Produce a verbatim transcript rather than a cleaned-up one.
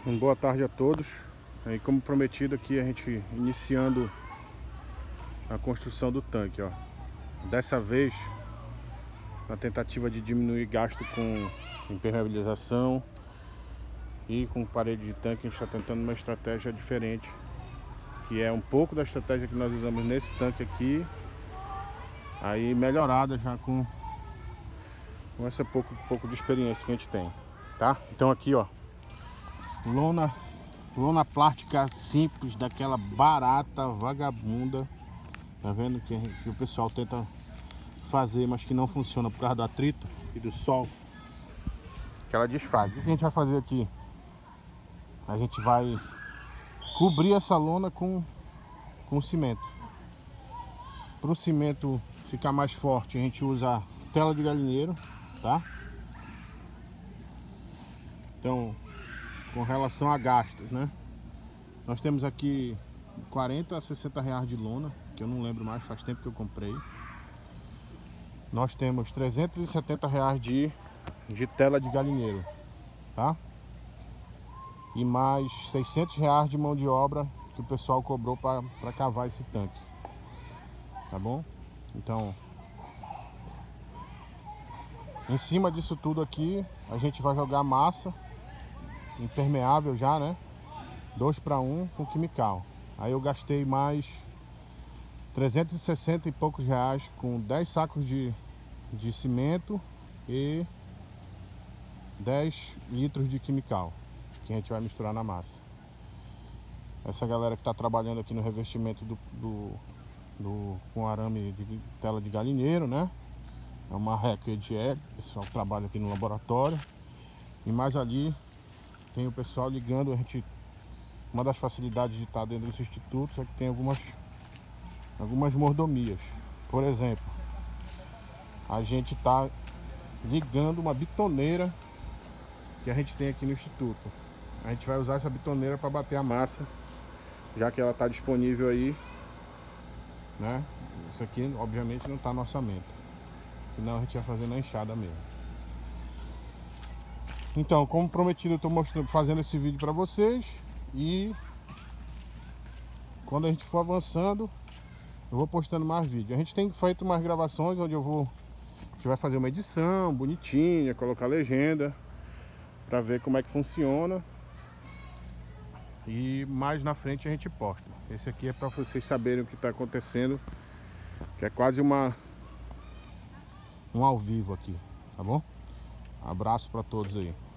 Uma boa tarde a todos. Aí, como prometido aqui, a gente iniciando a construção do tanque, ó. Dessa vez, na tentativa de diminuir gasto com impermeabilização e com parede de tanque, a gente está tentando uma estratégia diferente, que é um pouco da estratégia que nós usamos nesse tanque aqui, aí melhorada já com, com essa pouco, pouco de experiência que a gente tem, tá? Então aqui, ó, lona lona plástica simples, daquela barata, vagabunda, tá vendo? Que, que o pessoal tenta fazer, mas que não funciona por causa do atrito e do sol, que ela desfaz. O que a gente vai fazer aqui? A gente vai cobrir essa lona com, com cimento. Para o cimento ficar mais forte, a gente usa tela de galinheiro, tá? Então, com relação a gastos, né? Nós temos aqui quarenta a sessenta reais de lona, que eu não lembro mais, faz tempo que eu comprei. Nós temos trezentos e setenta reais de, de tela de galinheiro, tá? E mais seiscentos reais de mão de obra que o pessoal cobrou para cavar esse tanque, tá bom? Então, em cima disso tudo aqui, a gente vai jogar massa impermeável já, né? dois para um com quimical. Aí eu gastei mais trezentos e sessenta e poucos reais com dez sacos de, de cimento e dez litros de quimical, que a gente vai misturar na massa. Essa galera que está trabalhando aqui no revestimento do, do, do com arame de tela de galinheiro, né? É uma Reco de L, o pessoal trabalha aqui no laboratório. E mais ali tem o pessoal ligando. A gente, uma das facilidades de estar dentro dos institutos é que tem algumas algumas mordomias. Por exemplo, a gente está ligando uma bitoneira que a gente tem aqui no instituto. A gente vai usar essa bitoneira para bater a massa, já que ela está disponível aí, né? Isso aqui obviamente não está no orçamento, senão a gente ia fazer na enxada mesmo. Então, como prometido, eu estou mostrando, fazendo esse vídeo para vocês, e quando a gente for avançando, eu vou postando mais vídeos. A gente tem feito mais gravações onde eu vou, a gente vai fazer uma edição bonitinha, colocar legenda, para ver como é que funciona. E mais na frente a gente posta. Esse aqui é para vocês saberem o que está acontecendo, que é quase uma um ao vivo aqui, tá bom? Abraço para todos aí.